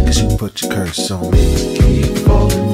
'cause you put your curse on me. Keep falling